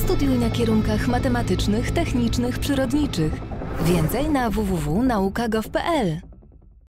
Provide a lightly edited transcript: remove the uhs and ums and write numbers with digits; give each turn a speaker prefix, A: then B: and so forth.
A: Studiuj na kierunkach matematycznych, technicznych, przyrodniczych. Więcej na www.nauka.gov.pl.